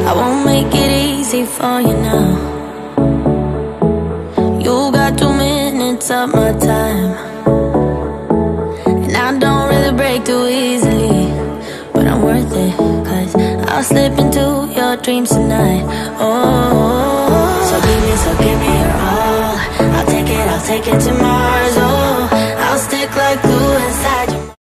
I won't make it easy for you now. You got 2 minutes of my time, and I don't really break too easily, but I'm worth it, 'cause I'll slip into your dreams tonight. Oh,